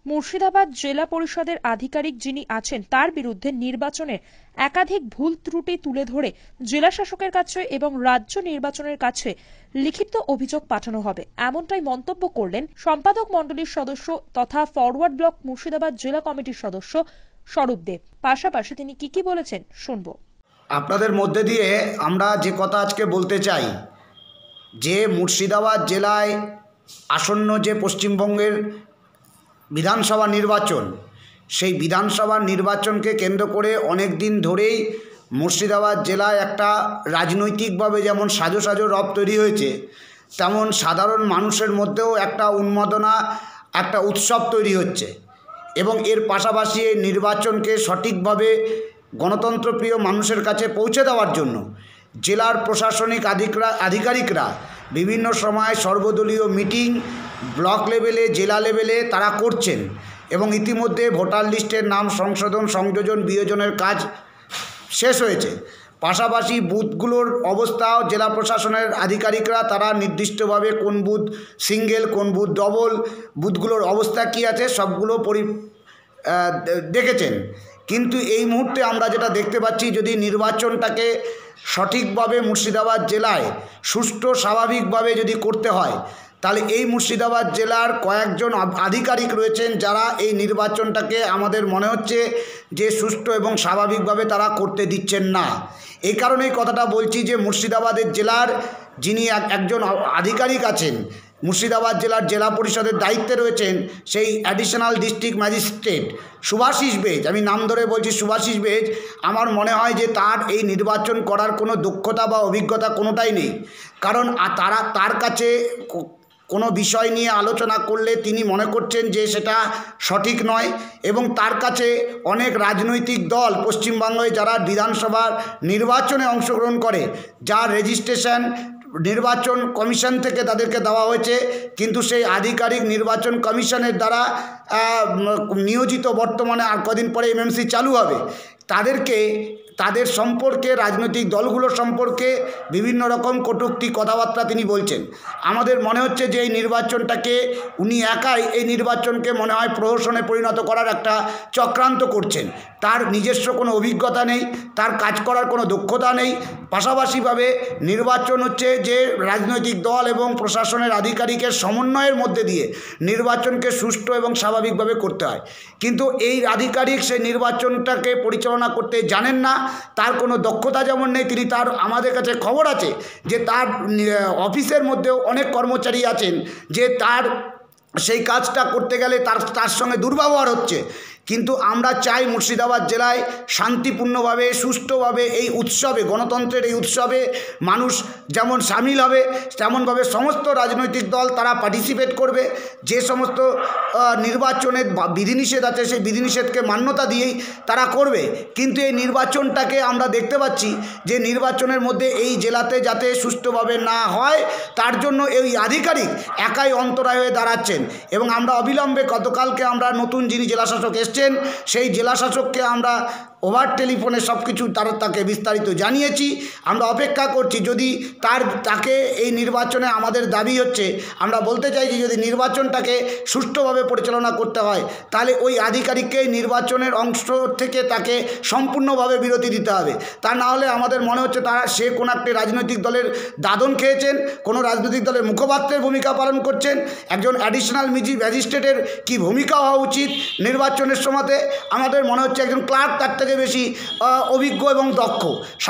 মুর্শিদাবাদ জেলা পরিষদের আধিকারিক যিনি আছেন তার বিরুদ্ধে নির্বাচনের একাধিক ভুল ত্রুটি তুলে ধরে জেলা শাসকের কাছে এবং রাজ্য নির্বাচনের কাছে লিখিত অভিযোগ পাঠানো হবে, এমনটাই মন্তব্য করলেন সম্পাদক মণ্ডলীর সদস্য তথা ফরওয়ার্ড ব্লক মুর্শিদাবাদ জেলা কমিটির সদস্য স্বরূপ দেব। পাশাপাশি তিনি কি বলেছেন শুনবো। আপনাদের মধ্যে দিয়ে আমরা যে কথা আজকে বলতে চাই যে মুর্শিদাবাদ জেলায় আসন্ন যে পশ্চিমবঙ্গের বিধানসভা নির্বাচন, সেই বিধানসভা নির্বাচনকে কেন্দ্র করে অনেক দিন ধরেই মুর্শিদাবাদ জেলায় একটা রাজনৈতিকভাবে যেমন সাজো সাজো রব তৈরি হয়েছে, তেমন সাধারণ মানুষের মধ্যেও একটা উন্মাদনা, একটা উৎসব তৈরি হচ্ছে। এবং এর পাশাপাশি এই নির্বাচনকে সঠিকভাবে গণতন্ত্রপ্রিয় মানুষের কাছে পৌঁছে দেওয়ার জন্য জেলার প্রশাসনিক আধিকারিকরা বিভিন্ন সময় সর্বদলীয় মিটিং ব্লক লেভেলে, জেলা লেভেলে তারা করছেন এবং ইতিমধ্যে ভোটার লিস্টের নাম সংশোধন, সংযোজন, বিয়োজনের কাজ শেষ হয়েছে। পাশাপাশি বুথগুলোর অবস্থাও জেলা প্রশাসনের আধিকারিকরা তারা নির্দিষ্টভাবে কোন বুথ সিঙ্গেল, কোন বুথ ডবল, বুথগুলোর অবস্থা কী আছে সবগুলো দেখেছেন। কিন্তু এই মুহূর্তে আমরা যেটা দেখতে পাচ্ছি, যদি নির্বাচনটাকে সঠিকভাবে মুর্শিদাবাদ জেলায় সুষ্ঠু স্বাভাবিকভাবে যদি করতে হয়, তাহলে এই মুর্শিদাবাদ জেলার কয়েকজন আধিকারিক রয়েছেন যারা এই নির্বাচনটাকে আমাদের মনে হচ্ছে যে সুষ্ঠু এবং স্বাভাবিকভাবে তারা করতে দিচ্ছেন না। এই কারণেই কথাটা বলছি যে মুর্শিদাবাদের জেলার যিনি একজন আধিকারিক আছেন, মুর্শিদাবাদ জেলার জেলা পরিষদের দায়িত্বে রয়েছেন সেই additional district magistrate Subhashis Bej, আমি নাম ধরে বলছি সুভাষিস বেজ, আমার মনে হয় যে তার এই নির্বাচন করার কোনো দক্ষতা বা অভিজ্ঞতা কোনোটাই নেই। কারণ তার কাছে কোনো বিষয় নিয়ে আলোচনা করলে তিনি মনে করছেন যে সেটা সঠিক নয় এবং তার কাছে অনেক রাজনৈতিক দল পশ্চিমবঙ্গে যারা বিধানসভার নির্বাচনে অংশগ্রহণ করে, যার রেজিস্ট্রেশন নির্বাচন কমিশন থেকে তাদেরকে দেওয়া হয়েছে, কিন্তু সেই আধিকারিক নির্বাচন কমিশনের দ্বারা নিয়োজিত, বর্তমানে আর কদিন পরে এমএমসি চালু হবে, তাদের সম্পর্কে, রাজনৈতিক দলগুলো সম্পর্কে বিভিন্ন রকম কটূক্তি কথাবার্তা তিনি বলছেন। আমাদের মনে হচ্ছে যে এই নির্বাচনটাকে উনি একাই এই নির্বাচনকে মনে হয় প্রহসনে পরিণত করার একটা চক্রান্ত করছেন। তার নিজস্ব কোনো অভিজ্ঞতা নেই, তার কাজ করার কোনো দক্ষতা নেই। পাশাপাশিভাবে নির্বাচন হচ্ছে যে রাজনৈতিক দল এবং প্রশাসনের আধিকারিকের সমন্বয়ের মধ্যে দিয়ে নির্বাচনকে সুষ্ঠু এবং স্বাভাবিকভাবে করতে হয়, কিন্তু এই আধিকারিক সেই নির্বাচনটাকে পরিচালনা করতে জানেন না, তার কোনো দক্ষতা যেমন নেই, আমাদের কাছে খবর আছে যে তার অফিসের মধ্যেও অনেক কর্মচারী আছেন যে তার সেই কাজটা করতে গেলে তার সঙ্গে দুর্ব্যবহার হচ্ছে। কিন্তু আমরা চাই মুর্শিদাবাদ জেলায় শান্তিপূর্ণভাবে, সুষ্ঠুভাবে এই উৎসবে, গণতন্ত্রের এই উৎসবে মানুষ যেমন সামিল হবে, তেমনভাবে সমস্ত রাজনৈতিক দল তারা পার্টিসিপেট করবে। যে সমস্ত নির্বাচনের বিধিনিষেধ আছে সেই বিধিনিষেধকে মান্যতা দিয়েই তারা করবে। কিন্তু এই নির্বাচনটাকে আমরা দেখতে পাচ্ছি যে নির্বাচনের মধ্যে এই জেলাতে যাতে সুষ্ঠুভাবে না হয় তার জন্য এই আধিকারিক একাই অন্তরায় হয়ে দাঁড়াচ্ছেন। এবং আমরা অবিলম্বে, গতকালকে আমরা নতুন যিনি জেলাশাসক এসছেন সেই জেলাশাসককে আমরা ওভার টেলিফোনে সব কিছু তাকে বিস্তারিত জানিয়েছি। আমরা অপেক্ষা করছি, যদি তাকে এই নির্বাচনে আমাদের দাবি হচ্ছে, আমরা বলতে চাইছি যদি নির্বাচনটাকে সুষ্ঠুভাবে পরিচালনা করতে হয় তাহলে ওই আধিকারিককে নির্বাচনের অংশ থেকে তাকে সম্পূর্ণভাবে বিরতি দিতে হবে। তা না হলে আমাদের মনে হচ্ছে সে কোনো একটি রাজনৈতিক দলের দাদন খেয়েছেন, কোনো রাজনৈতিক দলের মুখপাত্রের ভূমিকা পালন করছেন। একজন অ্যাডিশনাল ম্যাজিস্ট্রেটের কি ভূমিকা হওয়া উচিত নির্বাচনের সময়তে, আমাদের মনে হচ্ছে একজন ক্লার্ক তার থেকে বেশি অভিজ্ঞ এবং দক্ষ।